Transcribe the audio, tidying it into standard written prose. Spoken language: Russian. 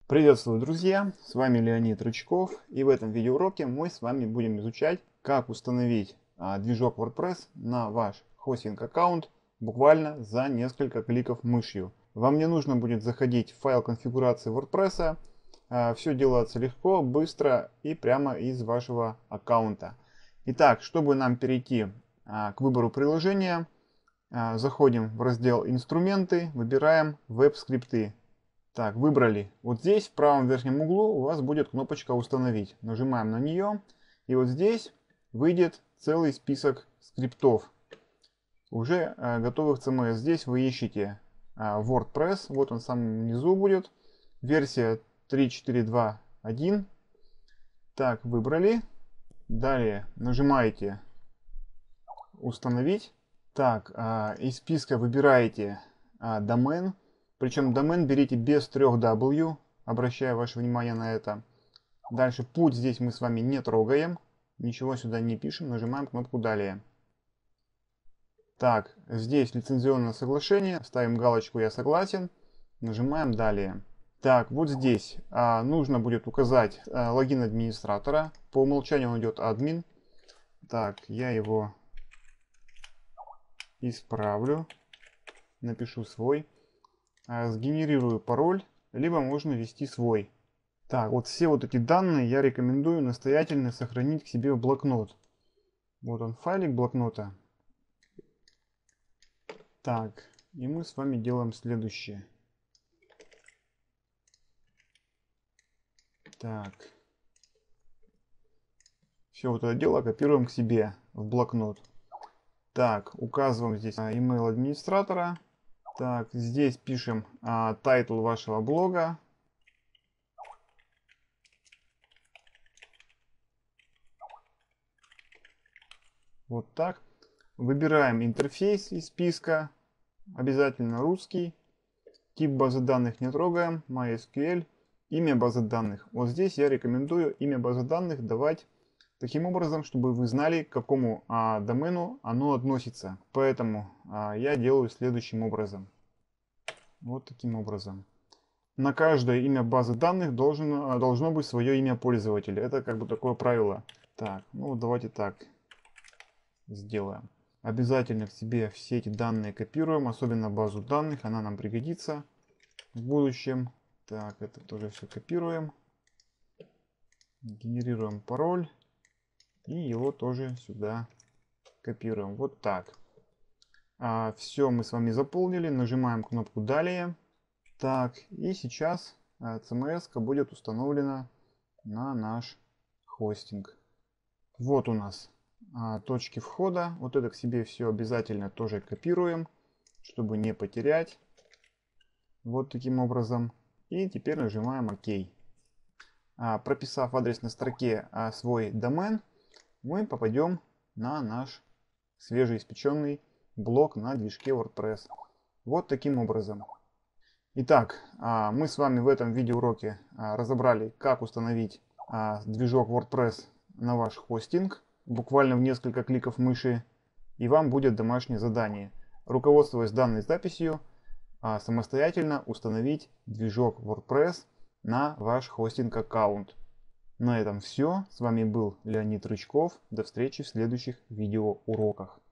Приветствую, друзья! С вами Леонид Рычков, и в этом видеоуроке мы с вами будем изучать, как установить движок WordPress на ваш хостинг-аккаунт буквально за несколько кликов мышью. Вам не нужно будет заходить в файл конфигурации WordPress, все делается легко, быстро и прямо из вашего аккаунта. Итак, чтобы нам перейти к выбору приложения, заходим в раздел «Инструменты», выбираем «Веб-скрипты». Так, выбрали. Вот здесь в правом верхнем углу у вас будет кнопочка «Установить». Нажимаем на нее, и вот здесь выйдет целый список скриптов, уже готовых CMS. Здесь вы ищете WordPress, вот он в самом внизу будет, версия 3.4.2.1. Так, выбрали. Далее нажимаете «Установить». Так, из списка выбираете домен. Причем домен берите без 3W, обращаю ваше внимание на это. Дальше путь здесь мы с вами не трогаем, ничего сюда не пишем, нажимаем кнопку «Далее». Так, здесь лицензионное соглашение, ставим галочку «Я согласен», нажимаем «Далее». Так, вот здесь нужно будет указать логин администратора, по умолчанию он идет админ. Так, я его исправлю, напишу свой. Сгенерирую пароль, либо можно ввести свой. Так, вот все вот эти данные я рекомендую настоятельно сохранить к себе в блокнот. Вот он, файлик блокнота. Так, и мы с вами делаем следующее. Так. Все вот это дело копируем к себе в блокнот. Так, указываем здесь email администратора. Так, здесь пишем тайтл вашего блога. Вот так. Выбираем интерфейс из списка. Обязательно русский. Тип базы данных не трогаем. MySQL. Имя базы данных. Вот здесь я рекомендую имя базы данных давать таким образом, чтобы вы знали, к какому домену оно относится. Поэтому я делаю следующим образом. Вот таким образом. На каждое имя базы данных должно быть свое имя пользователя. Это как бы такое правило. Так, ну давайте так сделаем. Обязательно к себе все эти данные копируем, особенно базу данных, она нам пригодится в будущем. Так, это тоже все копируем. Генерируем пароль. И его тоже сюда копируем. Вот так. Все мы с вами заполнили. Нажимаем кнопку «Далее». Так, и сейчас CMS будет установлена на наш хостинг. Вот у нас точки входа. Вот это к себе все обязательно тоже копируем, чтобы не потерять. Вот таким образом. И теперь нажимаем ОК. Прописав в адресной строке свой домен, мы попадем на наш свежеиспеченный блог на движке WordPress. Вот таким образом. Итак, мы с вами в этом видеоуроке разобрали, как установить движок WordPress на ваш хостинг, буквально в несколько кликов мыши, и вам будет домашнее задание. Руководствуясь данной записью, самостоятельно установить движок WordPress на ваш хостинг-аккаунт. На этом все. С вами был Леонид Рычков. До встречи в следующих видеоуроках.